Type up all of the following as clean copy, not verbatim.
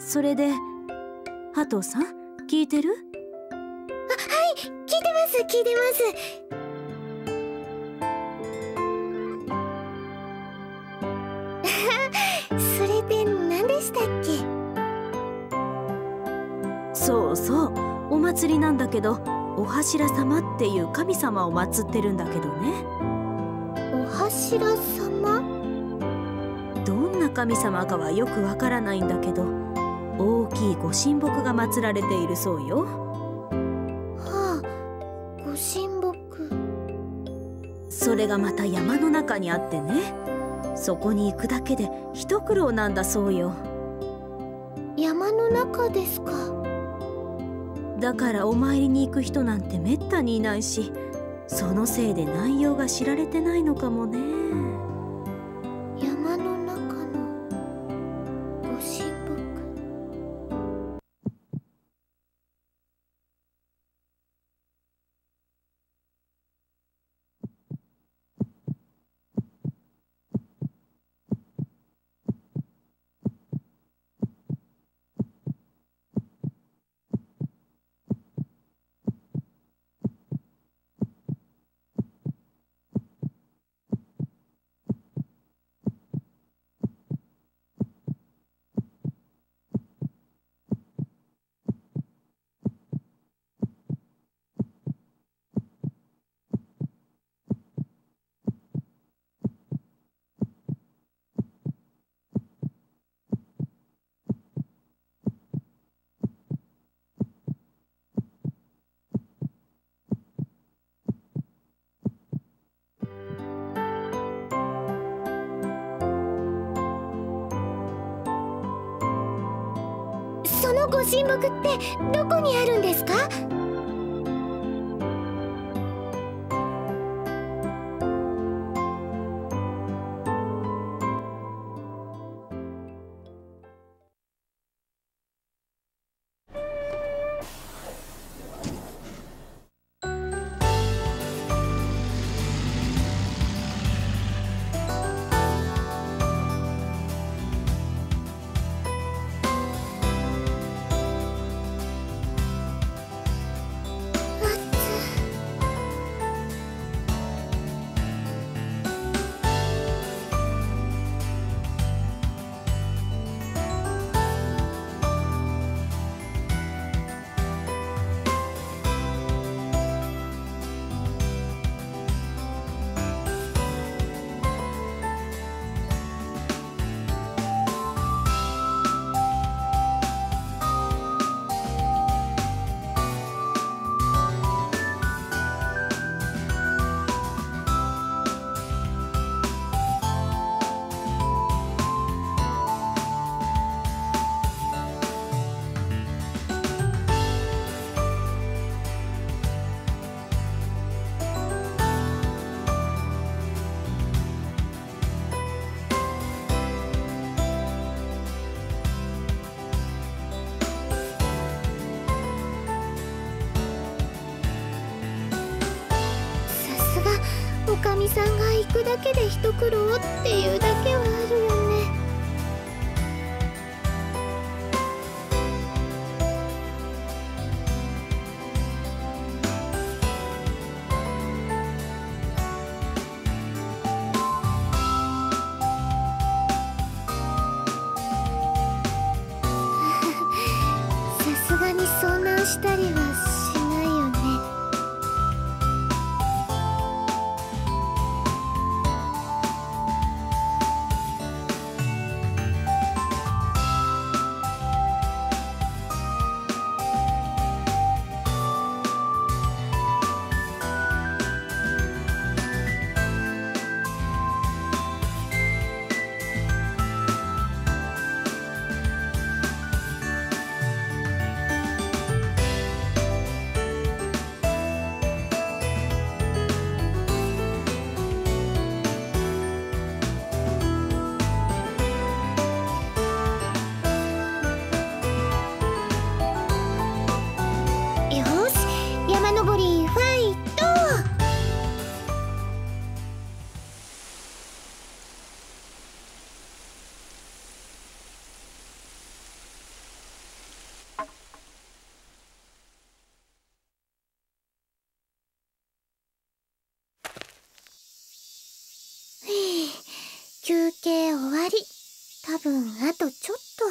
それでハトさん聞いてる？ はい、聞いてます聞いてます。それで何でしたっけ？ そうそう、お祭りなんだけど、お柱様っていう神様を祀ってるんだけどね。 お柱様？ どんな神様かはよくわからないんだけど、大きいご神木が祀られているそうよ。 はあ、ご神木。 それがまた山の中にあってね、そこに行くだけで一苦労なんだそうよ。 山の中ですか。 だからお参りに行く人なんてめったにいないし、そのせいで内容が知られてないのかもね。 山の中のご神木。そのご神木ってどこにあるんですか？おかみさんが行くだけで一苦労っていうだけはあるよね。さすがに遭難したりはしないよね。 休憩終わり。多分あとちょっと。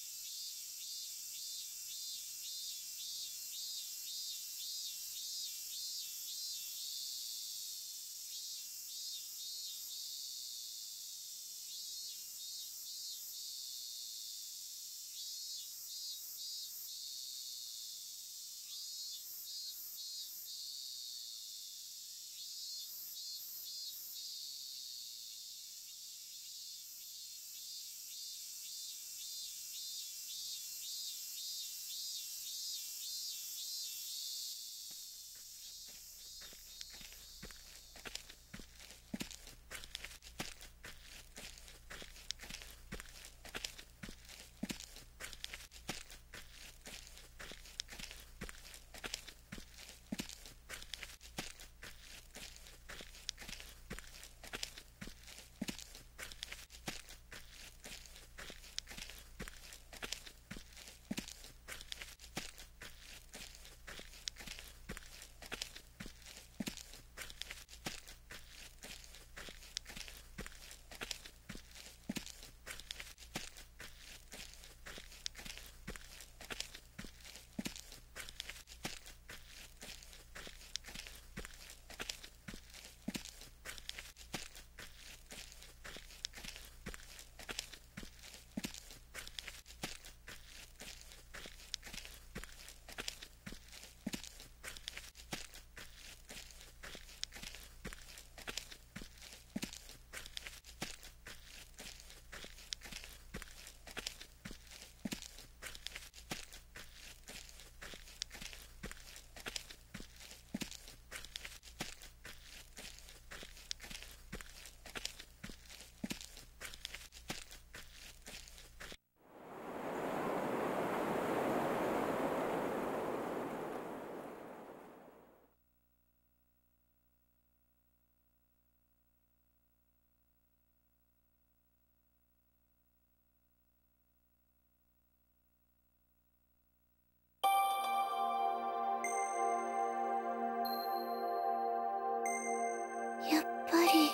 やっぱり。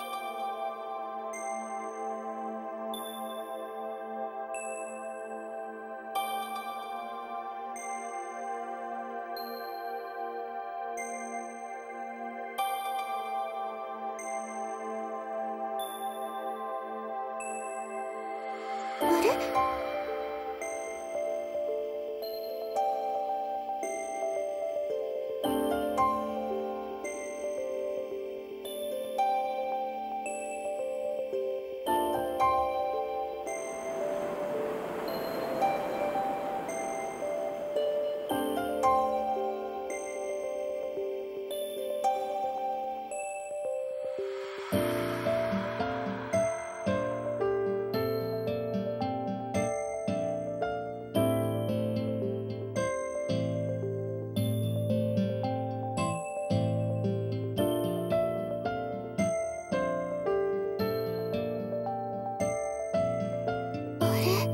あれ？あれ？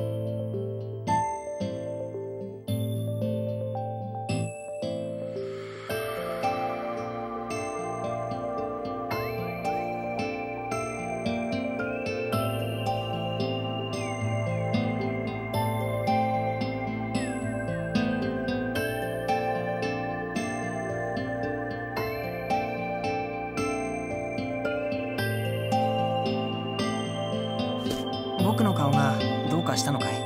僕の顔がどうかしたのかい？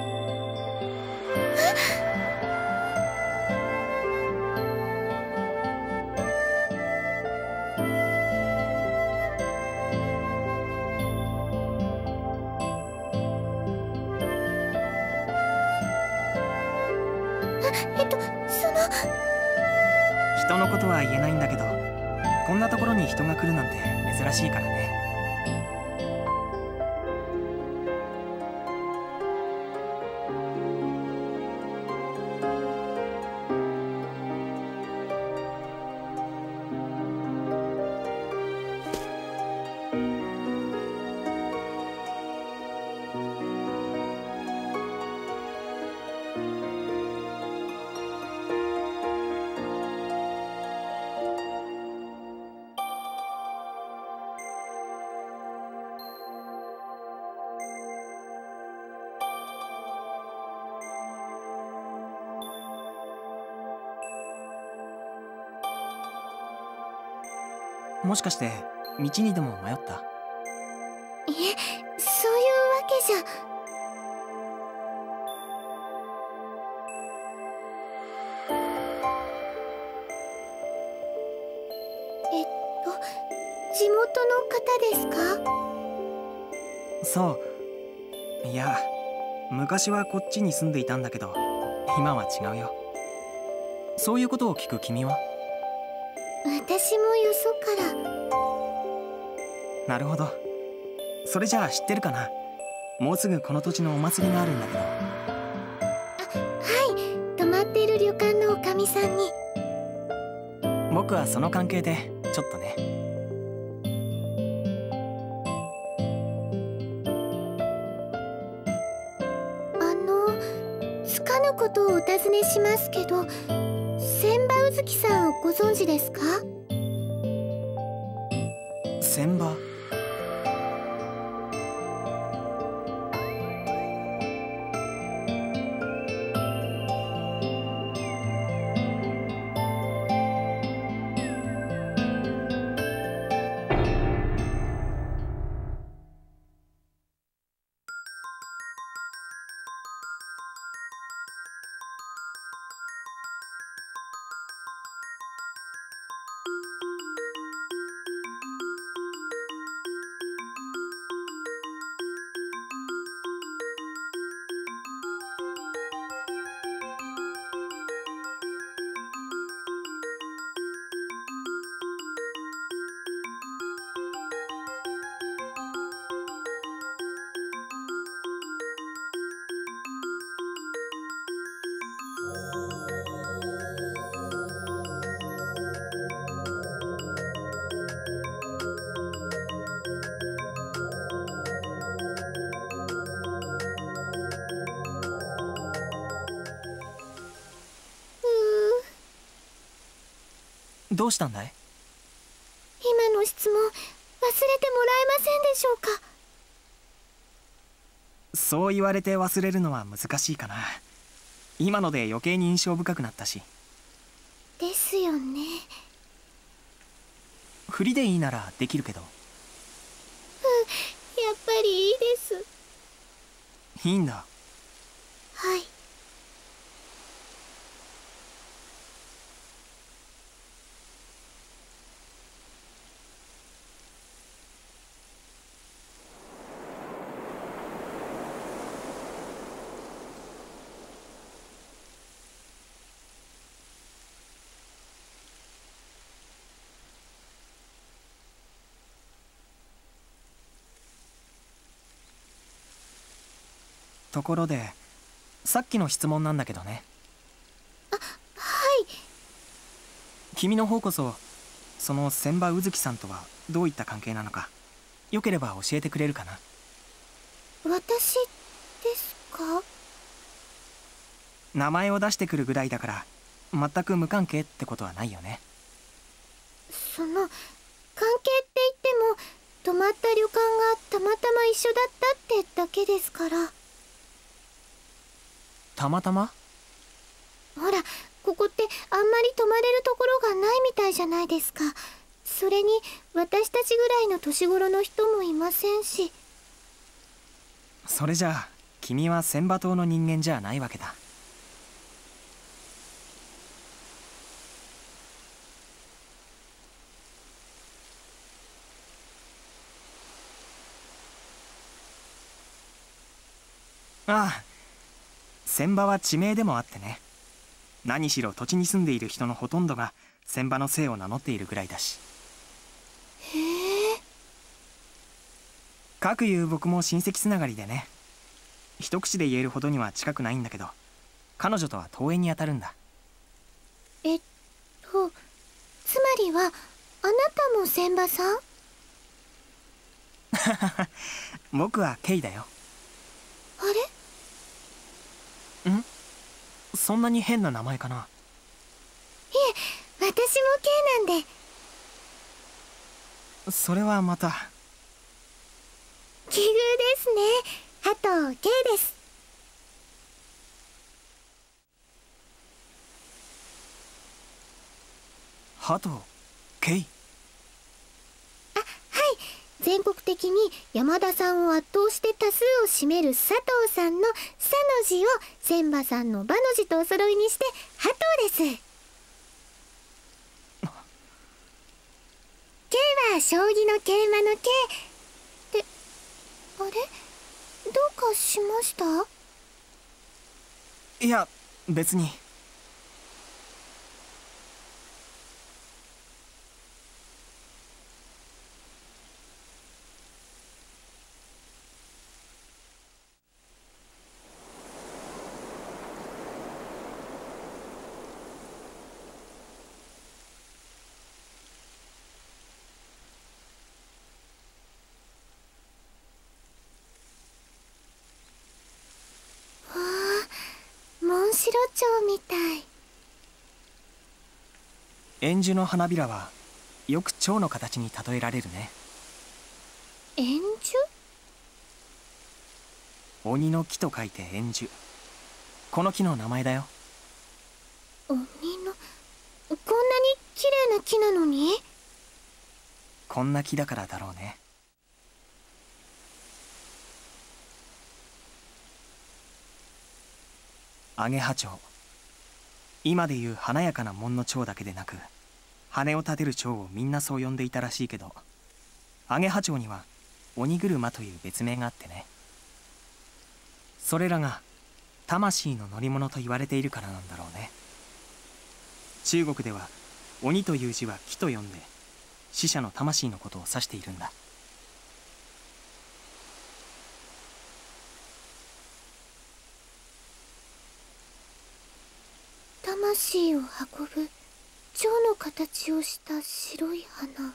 人のことは言えないんだけど、こんなところに人が来るなんて珍しいからね。 もしかして道にでも迷った？ いえ、そういうわけじゃ。地元の方ですか？ そう。いや、昔はこっちに住んでいたんだけど、今は違うよ。そういうことを聞く君は？ 私もよそから。 なるほど。それじゃあ知ってるかな？もうすぐこの土地のお祭りがあるんだけど。 はい、泊まっている旅館のおかみさんに。 僕はその関係でちょっとね。 つかぬことをお尋ねしますけど、千葉うずきさんをご存知ですか？ 千葉？どうしたんだい？ 今の質問忘れてもらえませんでしょうか？ そう言われて忘れるのは難しいかな。今ので余計に印象深くなったし。 ですよね。 振りでいいならできるけど。 やっぱりいいです。 いいんだ。 はい。 ところで、さっきの質問なんだけどね。 はい。 君の方こそ、その千葉うずきさんとはどういった関係なのか、よければ教えてくれるかな？ 私ですか？ 名前を出してくるぐらいだから、全く無関係ってことはないよね。 関係って言っても、泊まった旅館がたまたま一緒だったってだけですから。 たまたま？ ほら、ここってあんまり泊まれるところがないみたいじゃないですか。それに私たちぐらいの年頃の人もいませんし。 それじゃあ君は千葉島の人間じゃないわけだ。ああ、千葉は地名でもあってね。何しろ土地に住んでいる人のほとんどが千葉の姓を名乗っているぐらいだし。 へえ。 かくいう僕も親戚つながりでね。一口で言えるほどには近くないんだけど、彼女とは遠縁に当たるんだ。 つまりはあなたも千葉さん？ 僕はケイだよ。 あれ？ そんなに変な名前かな？ いえ、私も K なんで。 それはまた。 奇遇ですね。あと K です。 ハト、ケイ。 全国的に山田さんを圧倒して多数を占める佐藤さんの「さ」の字を千馬さんの「馬」の字とお揃いにして「ハト」です。桂は将棋の桂馬の桂で、あれ、どうかしました？ いや別に。 モンシロチョウみたい。 円樹の花びらはよく蝶の形に例えられるね。 円樹？ 鬼の木と書いて円樹。この木の名前だよ。 鬼の、こんなに綺麗な木なのに？ こんな木だからだろうね。アゲハチョウ。今でいう華やかな門の蝶だけでなく、羽を立てる蝶をみんなそう呼んでいたらしいけど、アゲハチョウには鬼車という別名があってね。それらが魂の乗り物と言われているからなんだろうね。中国では鬼という字は木と呼んで、死者の魂のことを指しているんだ。 魂を運ぶ蝶の形をした白い花。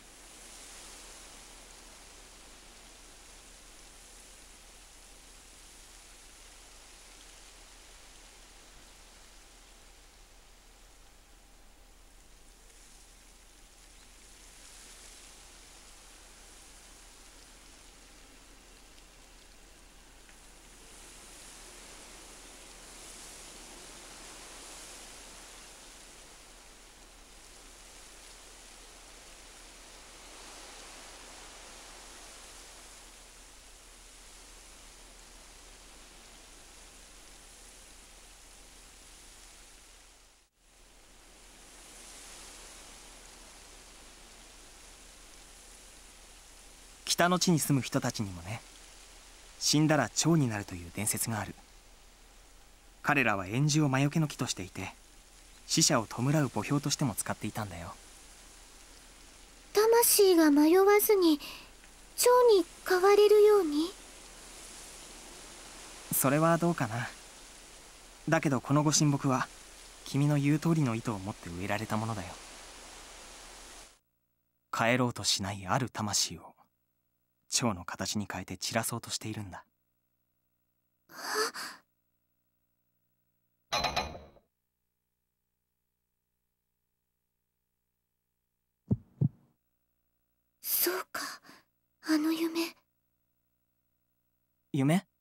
北の地に住む人たちにもね、死んだら蝶になるという伝説がある。彼らは円樹を魔除けの木としていて、死者を弔う墓標としても使っていたんだよ。 魂が迷わずに蝶に変われるように？ それはどうかな。だけどこのご神木は君の言う通りの意図を持って植えられたものだよ。帰ろうとしないある魂を蝶の形に変えて散らそうとしているんだ。 そうか、あの夢。 夢？